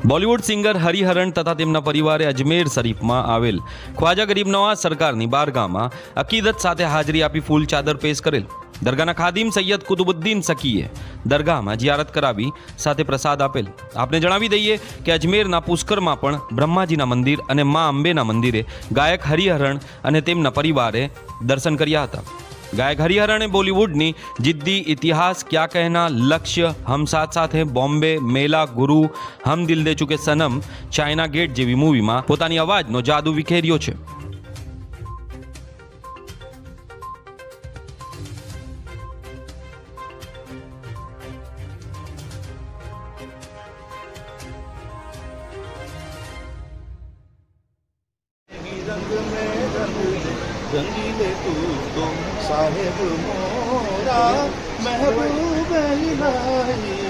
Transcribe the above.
Bollywood singer Hariharan તથા તેમના પરિવારે અજમેર શરીફમાં આવેલ ખ્વાજા ગરીબ નવાઝ સરકારની બારગાહમાં અકીદત સાથે હાજરી આપી ફૂલ ચાદર પેશ કરેલ. દરગાહના ખાદિમ સૈયદ કુતુબુદ્દીન સકીએ દરગાહમાં જિયારત કરાવી સાથે પ્રસાદ આપેલ. આપને જણાવી દઈએ કે અજમેરના પુષ્કરમાં પણ બ્રહ્માજીના મંદિર અને મા અંબેના મંદિરે ગાયક હરિહરન અને તેમના પરિવારે દર્શન કર્યા હતા. गायक हरिहरने बॉलीवुडनी जिद्दी, इतिहास, क्या कहना, लक्ष्य, हम साथ साथ हैं, बॉम्बे, मेला, गुरु, हम दिल दे चुके सनम, चाइना गेट जेवी मूवीमां पोतानी अवाजनो जादू विखेर्यो छे. रंगीले तू तुम साहेब मोरा महबूब इलाही